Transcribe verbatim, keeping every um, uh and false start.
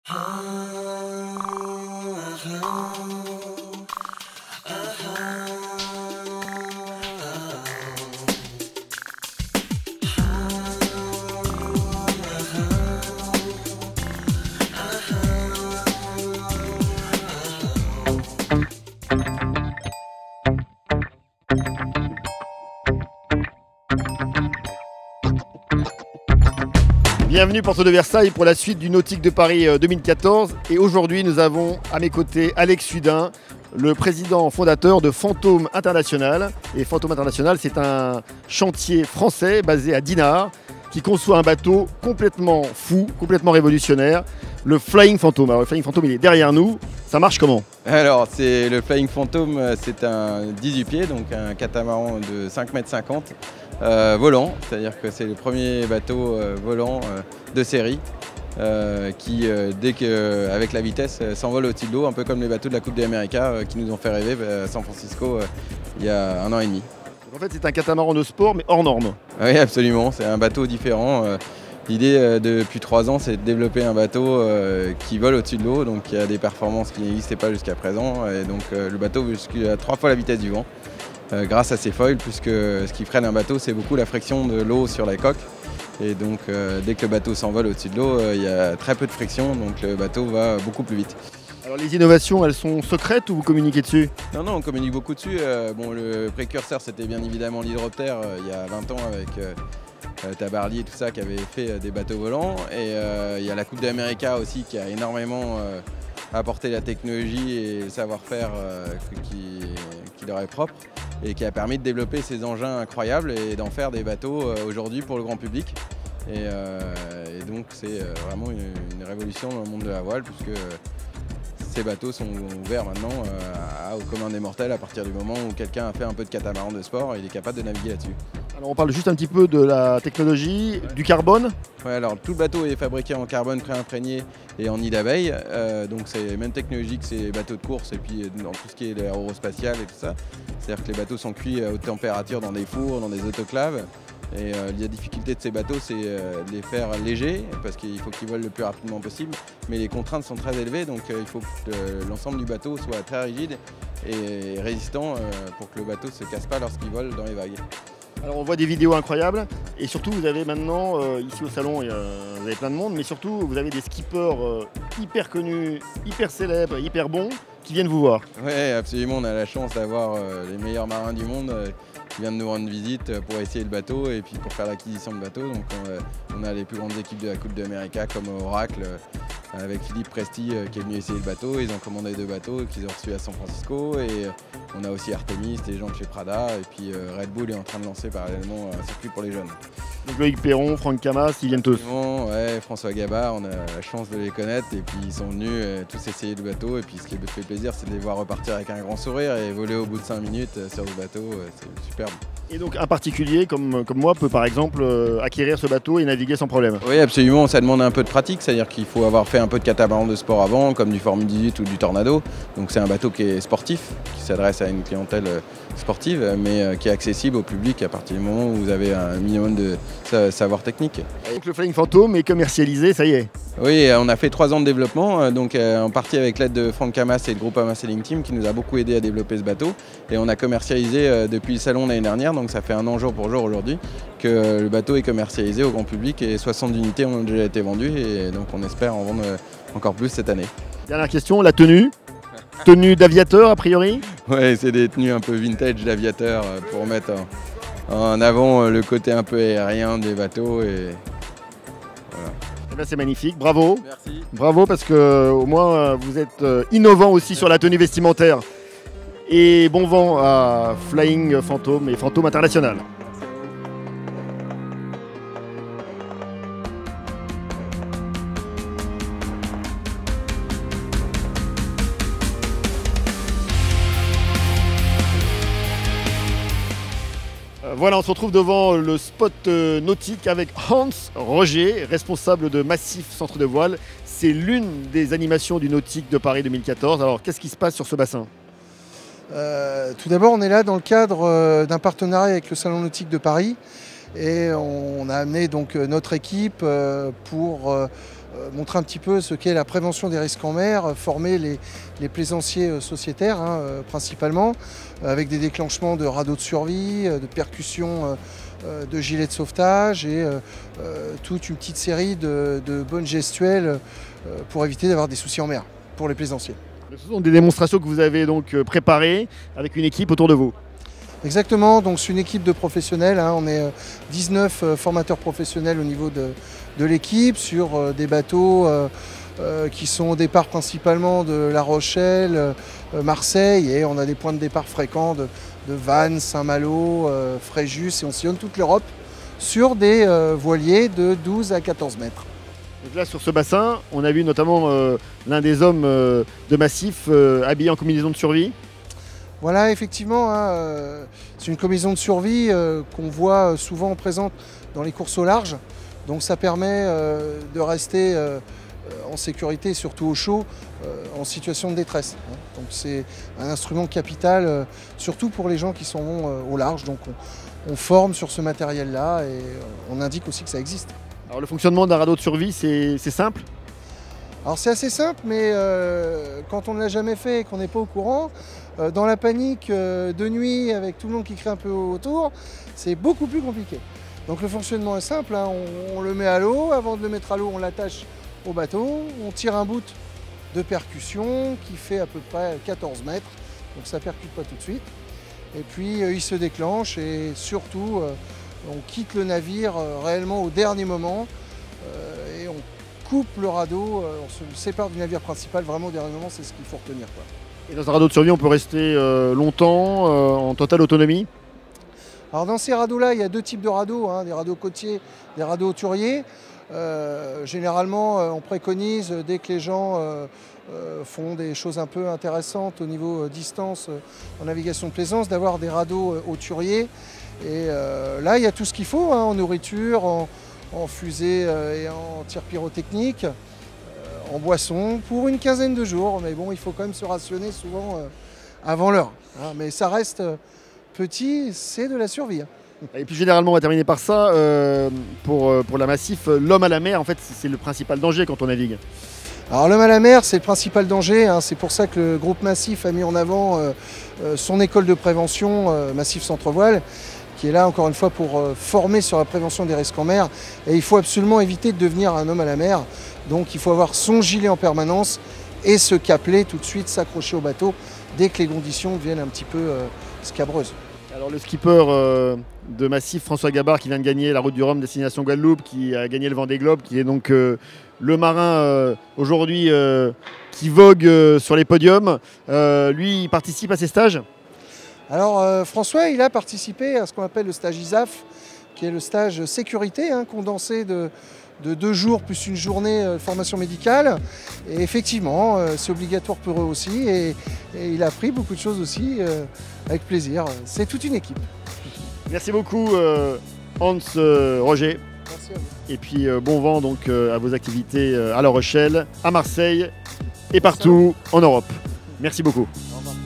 Bienvenue Porte de Versailles pour la suite du Nautique de Paris deux mille quatorze et aujourd'hui nous avons à mes côtés Alex Sudin, le président fondateur de Fantôme International. Et Fantôme International, c'est un chantier français basé à Dinard qui conçoit un bateau complètement fou, complètement révolutionnaire, le Flying Phantom. Alors le Flying Phantom il est derrière nous, ça marche comment? Alors c'est le Flying Phantom, c'est un dix-huit pieds, donc un catamaran de cinq mètres cinquante. Euh, volant, c'est-à-dire que c'est le premier bateau euh, volant euh, de série euh, qui, euh, dès que, avec la vitesse, euh, s'envole au-dessus de l'eau, un peu comme les bateaux de la Coupe d'Amérique euh, qui nous ont fait rêver à San Francisco euh, il y a un an et demi. En fait, c'est un catamaran de sport, mais hors norme. Oui, absolument, c'est un bateau différent. Euh, L'idée euh, depuis trois ans, c'est de développer un bateau euh, qui vole au-dessus de l'eau, donc qui a des performances qui n'existaient pas jusqu'à présent. Et donc euh, le bateau jusqu'à trois fois la vitesse du vent. Euh, grâce à ses foils, puisque ce qui freine un bateau, c'est beaucoup la friction de l'eau sur la coque. Et donc, euh, dès que le bateau s'envole au-dessus de l'eau, euh, il y a très peu de friction, donc le bateau va beaucoup plus vite. Alors les innovations, elles sont secrètes ou vous communiquez dessus? Non, non, on communique beaucoup dessus. Euh, bon, le précurseur, c'était bien évidemment l'hydroptère, euh, il y a vingt ans, avec euh, euh, Tabarly et tout ça, qui avait fait euh, des bateaux volants. Et euh, il y a la Coupe d'Amérique aussi, qui a énormément euh, apporté la technologie et le savoir-faire euh, qui, qui leur est propre, et qui a permis de développer ces engins incroyables et d'en faire des bateaux euh, aujourd'hui pour le grand public. Et, euh, et donc c'est euh, vraiment une, une révolution dans le monde de la voile, puisque euh, ces bateaux sont ouverts maintenant euh, au commun des mortels à partir du moment où quelqu'un a fait un peu de catamaran de sport et il est capable de naviguer là-dessus. Alors on parle juste un petit peu de la technologie, ouais. Du carbone. Ouais, alors tout le bateau est fabriqué en carbone pré-imprégné et en nid d'abeille, euh, donc c'est la même technologie que ces bateaux de course et puis dans tout ce qui est l'aérospatial et tout ça. C'est-à-dire que les bateaux sont cuits à haute température dans des fours, dans des autoclaves. Et euh, la difficulté de ces bateaux, c'est euh, de les faire légers, parce qu'il faut qu'ils volent le plus rapidement possible. Mais les contraintes sont très élevées, donc euh, il faut que euh, l'ensemble du bateau soit très rigide et résistant euh, pour que le bateau ne se casse pas lorsqu'il vole dans les vagues. Alors on voit des vidéos incroyables, et surtout vous avez maintenant, euh, ici au salon, euh, vous avez plein de monde, mais surtout vous avez des skippers euh, hyper connus, hyper célèbres, hyper bons, qui viennent vous voir. Oui, absolument, on a la chance d'avoir euh, les meilleurs marins du monde euh, qui viennent nous rendre visite pour essayer le bateau et puis pour faire l'acquisition de bateau. Donc on, on a les plus grandes équipes de la Coupe d'Amérique comme Oracle, euh, avec Philippe Presti euh, qui est venu essayer le bateau. Ils ont commandé deux bateaux qu'ils ont reçus à San Francisco, et euh, on a aussi Artemis, des gens de chez Prada, et puis euh, Red Bull est en train de lancer parallèlement un circuit pour les jeunes. Donc Loïc Perron, Franck Camas, ils viennent tous. Ouais, François Gabard, on a la chance de les connaître, et puis ils sont venus euh, tous essayer le bateau, et puis ce qui me fait plaisir, c'est de les voir repartir avec un grand sourire et voler au bout de cinq minutes euh, sur le bateau, euh, c'est superbe. Et donc un particulier comme, comme moi peut par exemple euh, acquérir ce bateau et naviguer sans problème? Oui, absolument, ça demande un peu de pratique, c'est-à-dire qu'il faut avoir fait un peu de catamaran de sport avant, comme du Formule dix-huit ou du Tornado. Donc c'est un bateau qui est sportif, qui s'adresse à une clientèle sportive, mais qui est accessible au public à partir du moment où vous avez un minimum de savoir technique. Et donc le Flying Phantom est commercialisé, ça y est? Oui, on a fait trois ans de développement, donc en partie avec l'aide de Franck Camas et le groupe Ama Sailing Team qui nous a beaucoup aidé à développer ce bateau. Et on a commercialisé depuis le salon l'année dernière, donc ça fait un an jour pour jour aujourd'hui que le bateau est commercialisé au grand public, et soixante unités ont déjà été vendues, et donc on espère en vendre encore plus cette année. Dernière question, la tenue? Tenue d'aviateur a priori? Oui, c'est des tenues un peu vintage d'aviateur pour mettre en, en avant le côté un peu aérien des bateaux. Et voilà. Eh bien, c'est magnifique, bravo. Merci. Bravo, parce que au moins vous êtes innovant aussi sur la tenue vestimentaire. Et bon vent à Flying Phantom et Fantôme International. Voilà, on se retrouve devant le spot nautique avec Hans Roger, responsable de Massif Centre de Voile. C'est l'une des animations du Nautique de Paris deux mille quatorze. Alors, qu'est-ce qui se passe sur ce bassin? euh, Tout d'abord, on est là dans le cadre euh, d'un partenariat avec le Salon Nautique de Paris. Et on a amené donc notre équipe euh, pour euh, euh, montrer un petit peu ce qu'est la prévention des risques en mer, former les, les plaisanciers sociétaires hein, euh, principalement, avec des déclenchements de radeaux de survie, de percussions euh, de gilets de sauvetage et euh, euh, toute une petite série de, de bonnes gestuelles euh, pour éviter d'avoir des soucis en mer pour les plaisanciers. Ce sont des démonstrations que vous avez donc préparées avec une équipe autour de vous. Exactement, donc c'est une équipe de professionnels, hein. On est dix-neuf formateurs professionnels au niveau de, de l'équipe sur euh, des bateaux euh, euh, qui sont au départ principalement de La Rochelle, euh, Marseille, et on a des points de départ fréquents de, de Vannes, Saint-Malo, euh, Fréjus, et on sillonne toute l'Europe sur des euh, voiliers de douze à quatorze mètres. Donc là, sur ce bassin, on a vu notamment euh, l'un des hommes euh, de Massif euh, habillé en combinaison de survie. Voilà, effectivement, hein, euh, c'est une combinaison de survie euh, qu'on voit souvent présente dans les courses au large. Donc ça permet euh, de rester euh, en sécurité, surtout au chaud, euh, en situation de détresse. Hein. Donc c'est un instrument capital, euh, surtout pour les gens qui sont euh, au large. Donc on, on forme sur ce matériel-là et euh, on indique aussi que ça existe. Alors le fonctionnement d'un radeau de survie, c'est simple? Alors c'est assez simple, mais euh, quand on ne l'a jamais fait et qu'on n'est pas au courant, euh, dans la panique euh, de nuit avec tout le monde qui crie un peu autour, c'est beaucoup plus compliqué. Donc le fonctionnement est simple, hein, on, on le met à l'eau, avant de le mettre à l'eau on l'attache au bateau, on tire un bout de percussion qui fait à peu près quatorze mètres, donc ça ne percute pas tout de suite. Et puis euh, il se déclenche et surtout euh, on quitte le navire euh, réellement au dernier moment euh, et on coupe le radeau, euh, on se sépare du navire principal vraiment au dernier moment, c'est ce qu'il faut retenir, quoi. Et dans un radeau de survie, on peut rester euh, longtemps, euh, en totale autonomie? Alors dans ces radeaux-là, il y a deux types de radeaux, hein, des radeaux côtiers, des radeaux hauturiers. Euh, généralement, euh, on préconise, euh, dès que les gens euh, euh, font des choses un peu intéressantes au niveau euh, distance euh, en navigation de plaisance, d'avoir des radeaux euh, hauturiers. Et euh, là, il y a tout ce qu'il faut, hein, en nourriture, en, en fusée euh, et en tir pyrotechnique, euh, en boisson, pour une quinzaine de jours. Mais bon, il faut quand même se rationner souvent euh, avant l'heure. Hein, mais ça reste euh, petit, c'est de la survie. Hein. Et puis généralement, on va terminer par ça, euh, pour, pour la Massif, l'homme à la mer, en fait, c'est le principal danger quand on navigue. Alors l'homme à la mer, c'est le principal danger, hein. C'est pour ça que le groupe Massif a mis en avant euh, euh, son école de prévention, euh, Massif Centre Voile, qui est là encore une fois pour euh, former sur la prévention des risques en mer. Et il faut absolument éviter de devenir un homme à la mer. Donc il faut avoir son gilet en permanence et se capeler tout de suite, s'accrocher au bateau dès que les conditions deviennent un petit peu euh, scabreuses. Alors le skipper euh, de Massif, François Gabard, qui vient de gagner la Route du Rhum destination Guadeloupe, qui a gagné le Vendée Globe, qui est donc euh, le marin euh, aujourd'hui euh, qui vogue euh, sur les podiums, euh, lui il participe à ces stages? Alors euh, François, il a participé à ce qu'on appelle le stage I S A F, qui est le stage sécurité, hein, condensé de, de deux jours plus une journée de formation médicale. Et effectivement, euh, c'est obligatoire pour eux aussi. Et, et il a appris beaucoup de choses aussi, euh, avec plaisir. C'est toute une équipe. Merci beaucoup euh, Hans euh, Roger. Merci à vous. Et puis euh, bon vent donc euh, à vos activités euh, à La Rochelle, à Marseille et partout en Europe. Merci beaucoup. Au revoir.